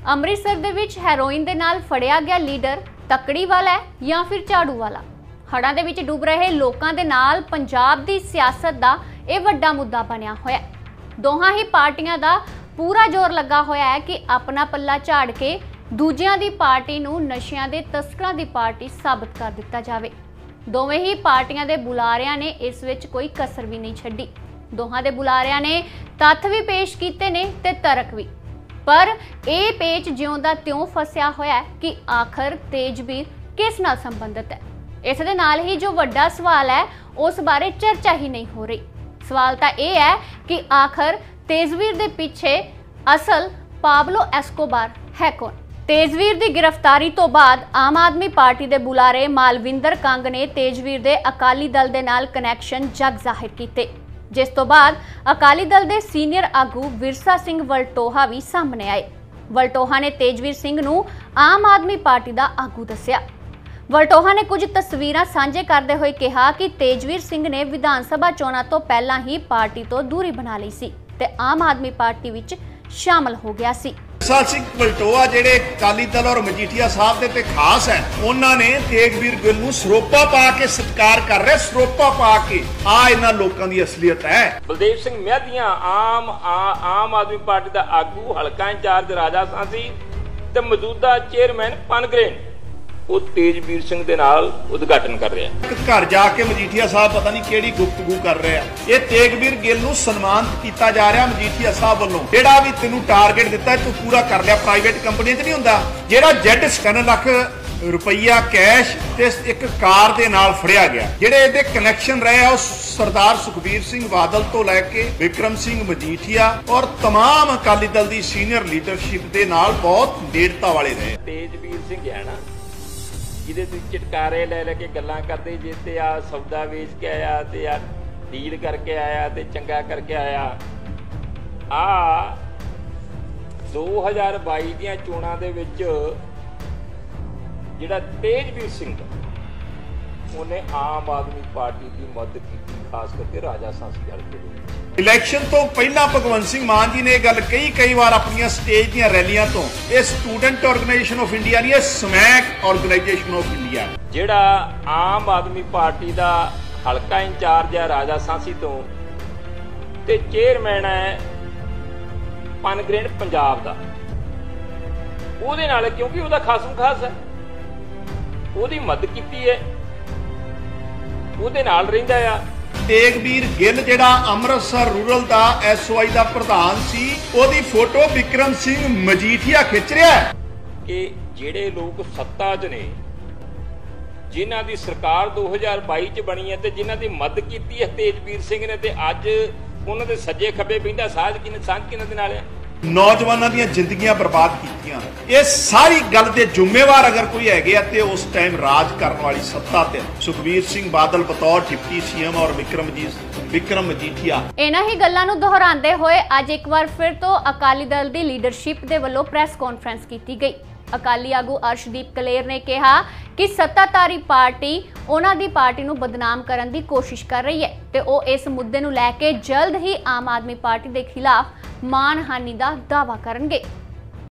ਅੰਮ੍ਰਿਤਸਰ ਦੇ ਵਿੱਚ ਹੈਰੋਇਨ ਦੇ ਨਾਲ ਫੜਿਆ ਗਿਆ ਲੀਡਰ ਤਕੜੀ ਵਾਲਾ ਹੈ ਜਾਂ ਫਿਰ ਝਾੜੂ ਵਾਲਾ। ਹੜ੍ਹਾਂ ਦੇ ਵਿੱਚ ਡੁੱਬ ਰਹੇ ਲੋਕਾਂ ਦੇ ਨਾਲ ਪੰਜਾਬ ਦੀ ਸਿਆਸਤ ਦਾ ਇਹ ਵੱਡਾ ਮੁੱਦਾ ਬਣਿਆ ਹੋਇਆ ਹੈ। ਦੋਹਾਂ ਹੀ ਪਾਰਟੀਆਂ ਦਾ ਪੂਰਾ ਜ਼ੋਰ ਲੱਗਾ ਹੋਇਆ ਹੈ ਕਿ ਆਪਣਾ ਪੱਲਾ ਝਾੜ ਕੇ ਦੂਜਿਆਂ ਦੀ ਪਾਰਟੀ ਨੂੰ ਨਸ਼ਿਆਂ ਦੇ ਤਸਕਰਾਂ ਦੀ ਪਾਰਟੀ ਸਾਬਤ ਕਰ ਦਿੱਤਾ ਜਾਵੇ। ਦੋਵੇਂ ਹੀ ਪਾਰਟੀਆਂ ਦੇ ਬੁਲਾਰਿਆਂ ਨੇ ਇਸ ਵਿੱਚ ਕੋਈ ਕਸਰ ਵੀ ਨਹੀਂ ਛੱਡੀ। ਦੋਹਾਂ ਦੇ ਬੁਲਾਰਿਆਂ ਨੇ ਤੱਥ ਵੀ ਪੇਸ਼ ਕੀਤੇ ਨੇ ਤੇ ਤਰਕ ਵੀ, ਪਰ ਇਹ ਪੇਚ ਜਿਉਂ ਦਾ ਤਿਉਂ ਫਸਿਆ ਹੋਇਆ ਹੈ ਕਿ ਆਖਰ ਤੇਜਵੀਰ ਕਿਸ ਨਾਲ ਸੰਬੰਧਿਤ ਹੈ। ਇਸ ਦੇ ਨਾਲ ਹੀ ਜੋ ਵੱਡਾ ਸਵਾਲ ਹੈ ਉਸ ਬਾਰੇ ਚਰਚਾ ਹੀ ਨਹੀਂ ਹੋ ਰਹੀ। ਸਵਾਲ ਤਾਂ ਇਹ ਹੈ ਕਿ ਆਖਰ ਤੇਜਵੀਰ ਦੇ ਪਿੱਛੇ ਅਸਲ ਪਾਬਲੋ ਐਸਕੋਬਾਰ ਹੈ ਕੌਣ। ਤੇਜਵੀਰ ਦੀ ਗ੍ਰਿਫਤਾਰੀ ਤੋਂ ਬਾਅਦ ਆਮ ਆਦਮੀ ਪਾਰਟੀ ਦੇ ਬੁਲਾਰੇ ਮਾਲਵਿੰਦਰ ਕੰਗ ਨੇ ਤੇਜਵੀਰ ਦੇ ਅਕਾਲੀ ਦਲ ਦੇ ਨਾਲ ਕਨੈਕਸ਼ਨ ਜਗ ਜ਼ਾਹਿਰ ਕੀਤੇ, ਜਿਸ ਤੋਂ ਬਾਅਦ ਅਕਾਲੀ ਦਲ ਦੇ ਸੀਨੀਅਰ ਆਗੂ ਵਿਰਸਾ ਸਿੰਘ ਵਲਟੋਹਾ ਵੀ ਸਾਹਮਣੇ ਆਏ। ਵਲਟੋਹਾ ਨੇ ਤੇਜਵੀਰ ਸਿੰਘ ਨੂੰ ਆਮ ਆਦਮੀ ਪਾਰਟੀ ਦਾ ਆਗੂ ਦੱਸਿਆ। ਵਲਟੋਹਾ ਨੇ ਕੁਝ ਤਸਵੀਰਾਂ ਸਾਂਝੇ ਕਰਦੇ ਹੋਏ ਕਿਹਾ ਕਿ ਤੇਜਵੀਰ ਸਿੰਘ ਨੇ ਵਿਧਾਨ ਸਭਾ ਚੋਣਾਂ ਤੋਂ ਪਹਿਲਾਂ ਹੀ ਪਾਰਟੀ ਤੋਂ ਦੂਰੀ ਬਣਾ ਲਈ ਸੀ ਤੇ ਆਮ ਆਦਮੀ ਪਾਰਟੀ ਵਿੱਚ ਸ਼ਾਮਲ ਹੋ ਗਿਆ ਸੀ। विशाल सिंह वलटोआ जेडे अकाली दल और मजीठिया साहब दे खास है, उन्होंने तेगवीर गिल नूं सरोपा पा के सत्कार कर रहे, सरोपा पा के आ इन्हां लोकां दी असलियत है। बलदेव सिंह मेहदिया आम आदमी पार्टी का आगू हलका इंचार्ज राजा सांसी ते मौजूदा चेयरमैन पनग्रेन ਉਹ ਤੇਜਵੀਰ ਸਿੰਘ ਦੇ ਨਾਲ ਉਦਘਾਟਨ ਕਰ ਰਿਹਾ। ਘਰ ਜਾ ਕੇ ਮਜੀਠੀਆ ਸਾਹਿਬ ਪਤਾ ਨਹੀਂ ਕਿਹੜੀ ਗੁਫ਼ਤਗੂ ਕਰ ਰਹੇ ਆ। ਇਹ ਤੇਗਵੀਰ ਗਿੱਲ ਨੂੰ ਸਨਮਾਨਿਤ ਕੀਤਾ ਜਾ ਰਿਹਾ ਮਜੀਠੀਆ ਸਾਹਿਬ ਵੱਲੋਂ। ਜਿਹੜਾ ਵੀ ਤੈਨੂੰ ਟਾਰਗੇਟ ਦਿੱਤਾ ਤੂੰ ਪੂਰਾ ਕਰ ਲਿਆ। ਪ੍ਰਾਈਵੇਟ ਕੰਪਨੀਆਂ 'ਚ ਨਹੀਂ ਹੁੰਦਾ। ਜਿਹੜਾ Z-57 ਲੱਖ ਰੁਪਈਆ ਕੈਸ਼ ਤੇ ਇੱਕ ਕਾਰ ਦੇ ਨਾਲ ਫੜਿਆ ਗਿਆ। ਜਿਹੜੇ ਇਹਦੇ ਕਨੈਕਸ਼ਨ ਰਹੇ ਆ ਉਹ ਸਰਦਾਰ ਸੁਖਬੀਰ ਸਿੰਘ ਬਾਦਲ ਤੋਂ ਲੈ ਕੇ ਵਿਕਰਮ ਸਿੰਘ ਮਜੀਠੀਆ ਔਰ तमाम ਅਕਾਲੀ ਦਲ ਦੀ ਸੀਨੀਅਰ ਲੀਡਰਸ਼ਿਪ ਦੇ ਨਾਲ ਬਹੁਤ ਨੇੜਤਾ ਵਾਲੇ ਰਹੇ। ਤੇਜਵੀਰ ਸਿੰਘ ਹੈ ਨਾ ਜਿਹਦੇ ਤੇ ਚਟਕਾਰੇ ਲੈ ਕੇ ਗੱਲਾਂ ਕਰਦੇ, ਜੇ ਤੇ ਆ ਸੌਦਾ ਵੇਚ ਕੇ ਆਇਆ ਤੇ ਆ ਡੀਲ ਕਰਕੇ ਆਇਆ ਤੇ ਚੰਗਾ ਕਰਕੇ ਆਇਆ। ਆ 2022 ਦੀਆਂ ਚੋਣਾਂ ਦੇ ਵਿੱਚ ਜਿਹੜਾ ਤੇਜਵੀਰ ਸਿੰਘ ਉਹਨੇ ਆਮ ਆਦਮੀ ਪਾਰਟੀ ਦੀ ਮਦਦ ਕੀਤੀ, ਖਾਸ ਕਰਕੇ ਰਾਜਾ ਸਾਂਸੀ ਹਲਕੇ ਦੇ ਵਿੱਚ। इलैक्शन तो पहला भगवंत सिंह मान जी ने गल कई बार अपन स्टेज दी रैलियां तो ये स्टूडेंट ऑर्गेनाइजेशन ऑफ इंडिया नहीं, स्मैक ऑर्गेनाइजेशन ऑफ इंडिया जिहड़ा आम आदमी पार्टी दा हलका इंचार्ज है राजा सांसी तो ते चेयरमैन है पनग्रेन पंजाब दा, ਉਹਦੇ ਨਾਲ क्योंकि ਉਹਦਾ ਖਾਸਮ ਖਾਸ है, ਉਹਦੀ ਮਦਦ ਕੀਤੀ ਹੈ, ਉਹਦੇ ਨਾਲ ਰਹਿੰਦਾ ਆ। तेगवीर गिल जिहड़ा अमृतसर रूरल दा SOI दा प्रधान सी, ओदी फोटो विक्रम सिंह मजीठिया खिच रहा है कि जिहड़े लोग सत्ता च ने, जिन्हां दी सरकार 2022 च बनी है ते जिन्हां दी मदद कीती है तेजवीर सिंह ने, ते अज उन्हां दे सज्जे खब्बे बहिंदा साझ किन्हां दे नाल है। नौजवानों दी जिंदगियां बर्बाद कीतियां। ये सारी गल दे जिम्मेवार अगर कोई हैगे आ ते उस टाइम राज करने वाली सत्ता ते सुखबीर सिंह बादल बतौर डिप्टी CM और विक्रम मजीठिया। इन्हां ही गल्लां नूं दोहरांदे होए अज एक बार फिर तो अकाली दल दी लीडरशिप दे वल्लों प्रेस कॉन्फ्रेंस कीती गई। अकाली आगू अर्शदीप कलेर ने कहा कि सत्ताधारी पार्टी उन्हां दी पार्टी नूं बदनाम करन दी कोशिश कर रही है ते ओह इस मुद्दे नूं लैके जल्द ही आम आदमी पार्टी दे खिलाफ मानहानि दा दावा करनगे।